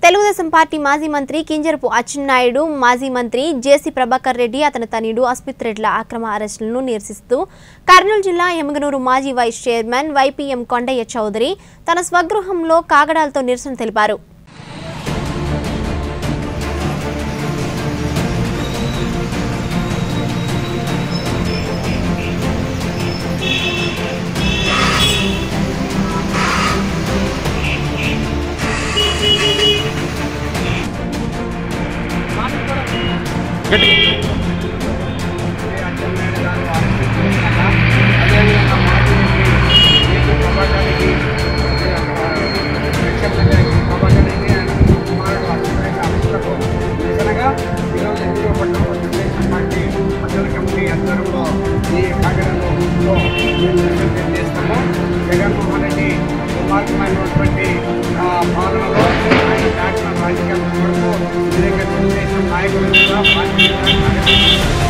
Telugu Desam party మాజీ మంత్రి కింజరపు అచ్చెన్నాయుడు, మాజీ మంత్రి జేసీ ప్రభాకర్ రెడ్డి, అతని తనయుడు అస్మిత్ రెడ్ల అక్రమ అరెస్టులను నిరసిస్తూ కర్నూలు జిల్లా ఎమ్మిగనూరు మాజీ vice chairman YPM Kondaiah Chowdary తన స్వగృహంలో కాగడాలతో నిరసన తెలిపారు. జగన్మోహన్ రెడ్డి దుర్మార్గమైనటువంటి పాలనలో ఆయన రాజకీయాల వరకు తెలుగుదేశం నాయకులు పార్టీ